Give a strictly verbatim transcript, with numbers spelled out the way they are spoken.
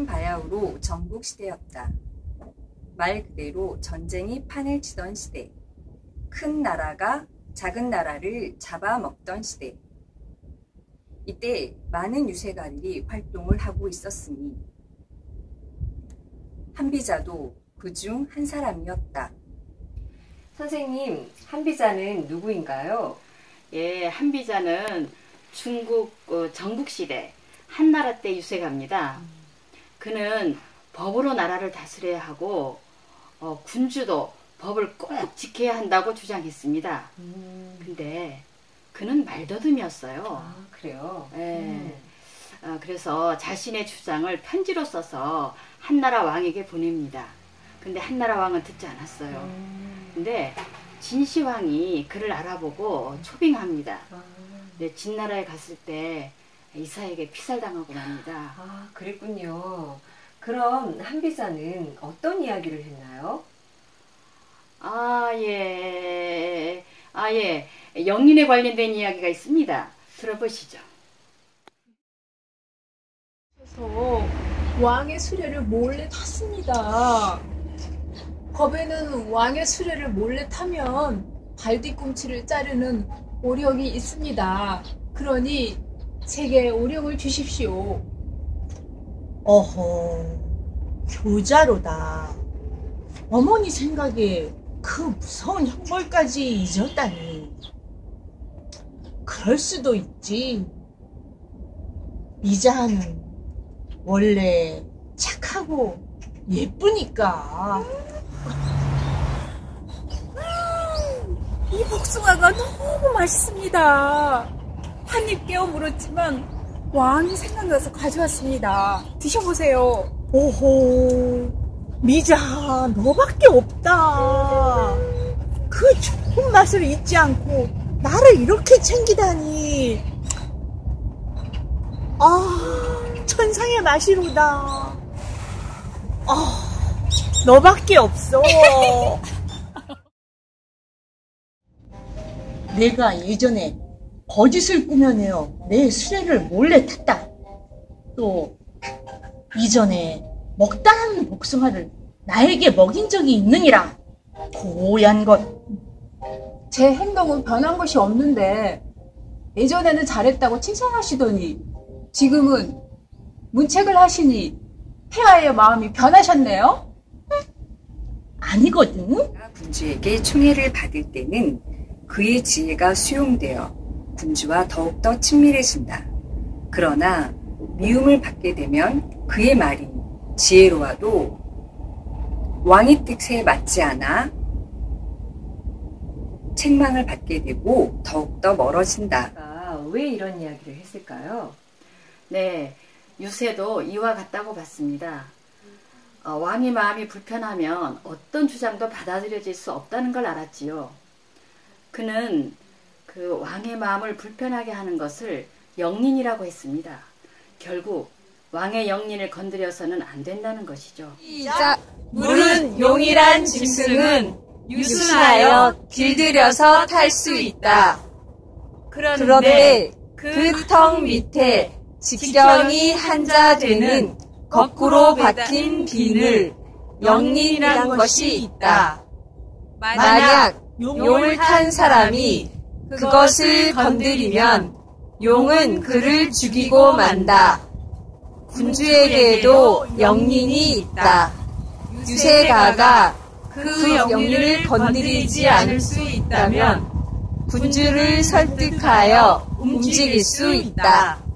바야흐로 전국시대였다. 말 그대로 전쟁이 판을 치던 시대, 큰 나라가 작은 나라를 잡아먹던 시대. 이때 많은 유세가들이 활동을 하고 있었으니 한비자도 그중 한 사람이었다. 선생님, 한비자는 누구인가요? 예, 한비자는 중국 어, 전국시대 한나라 때 유세가입니다. 음. 그는 법으로 나라를 다스려야 하고 어, 군주도 법을 꼭 지켜야 한다고 주장했습니다. 음. 근데 그는 말더듬이었어요. 아, 그래요? 예. 음. 어, 그래서 자신의 주장을 편지로 써서 한나라 왕에게 보냅니다. 근데 한나라 왕은 듣지 않았어요. 음. 근데 진시황이 그를 알아보고 초빙합니다. 아. 근데 진나라에 갔을 때 이사에게 피살당하고 맙니다. 아, 그랬군요. 그럼 한비자는 어떤 이야기를 했나요? 아, 예. 아, 예. 영린에 관련된 이야기가 있습니다. 들어보시죠. 그래서 왕의 수레를 몰래 탔습니다. 법에는 왕의 수레를 몰래 타면 발뒤꿈치를 자르는 오력이 있습니다. 그러니 제게 오력을 주십시오. 어허, 교자로다. 어머니 생각에 그 무서운 형벌까지 잊었다니. 그럴 수도 있지. 미자는 원래 착하고 예쁘니까. 이 복숭아가 너무 맛있습니다. 한 입 깨어 물었지만 왕이 생각나서 가져왔습니다. 드셔보세요. 오호, 미자 너밖에 없다. 그 좋은 맛을 잊지 않고 나를 이렇게 챙기다니. 아, 천상의 맛이로다. 아, 너밖에 없어. 내가 예전에 거짓을 꾸며내어 내 수레를 몰래 탔다. 또 이전에 먹다라는 복숭아를 나에게 먹인 적이 있느니라. 고얀 것. 제 행동은 변한 것이 없는데 예전에는 잘했다고 칭찬하시더니 지금은 문책을 하시니 폐하의 마음이 변하셨네요? 아니거든. 군주에게 총애를 받을 때는 그의 지혜가 수용되어 군주와 더욱더 친밀해진다. 그러나 미움을 받게 되면 그의 말이 지혜로워도 왕의 뜻에 맞지 않아 책망을 받게 되고 더욱더 멀어진다. 아, 왜 이런 이야기를 했을까요? 네, 유세도 이와 같다고 봤습니다. 어, 왕의 마음이 불편하면 어떤 주장도 받아들여질 수 없다는 걸 알았지요. 그는 그 왕의 마음을 불편하게 하는 것을 영린이라고 했습니다. 결국 왕의 영린을 건드려서는 안 된다는 것이죠. 시작! 물은 용이란 짐승은 유순하여 길들여서 탈 수 있다. 그런데 그 턱 밑에 직경이 한자 되는 거꾸로 박힌 비늘, 영린이란 것이 있다. 만약 용을 탄 사람이 그것을 건드리면 용은 그를 죽이고 만다. 군주에게도 영린이 있다. 유세가가 그 영린을 건드리지 않을 수 있다면 군주를 설득하여 움직일 수 있다.